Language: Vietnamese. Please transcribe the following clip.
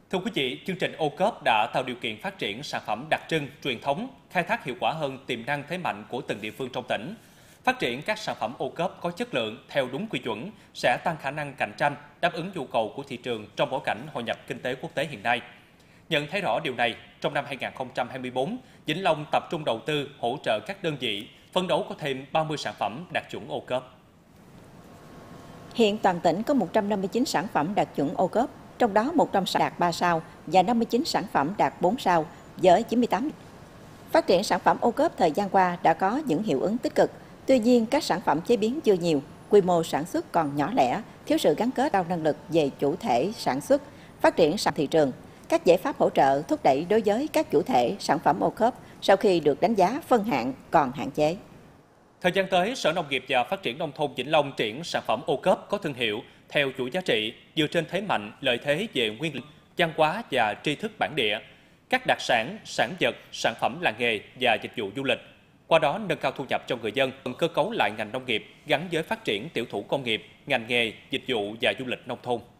Thưa quý vị, chương trình ô cốp đã tạo điều kiện phát triển sản phẩm đặc trưng, truyền thống, khai thác hiệu quả hơn tiềm năng thế mạnh của từng địa phương trong tỉnh. Phát triển các sản phẩm ô cốp có chất lượng theo đúng quy chuẩn sẽ tăng khả năng cạnh tranh, đáp ứng nhu cầu của thị trường trong bối cảnh hội nhập kinh tế quốc tế hiện nay. Nhận thấy rõ điều này, trong năm 2024, Vĩnh Long tập trung đầu tư hỗ trợ các đơn vị phấn đấu có thêm 30 sản phẩm đạt chuẩn ô cốp. Hiện toàn tỉnh có 159 sản phẩm đạt chuẩn ô cốp, trong đó 100 sản đạt 3 sao và 59 sản phẩm đạt 4 sao, với 98. Phát triển sản phẩm ô cốp thời gian qua đã có những hiệu ứng tích cực, tuy nhiên các sản phẩm chế biến chưa nhiều, quy mô sản xuất còn nhỏ lẻ, thiếu sự gắn kết cao năng lực về chủ thể sản xuất, phát triển sản thị trường. Các giải pháp hỗ trợ thúc đẩy đối với các chủ thể sản phẩm ô cốp sau khi được đánh giá phân hạng còn hạn chế. Thời gian tới, Sở Nông nghiệp và Phát triển Nông thôn Vĩnh Long triển sản phẩm ô cốp có thương hiệu theo chuỗi giá trị dựa trên thế mạnh, lợi thế về nguyên liệu, văn hóa và tri thức bản địa, các đặc sản, sản vật, sản phẩm làng nghề và dịch vụ du lịch. Qua đó nâng cao thu nhập cho người dân, cơ cấu lại ngành nông nghiệp gắn với phát triển tiểu thủ công nghiệp, ngành nghề, dịch vụ và du lịch nông thôn.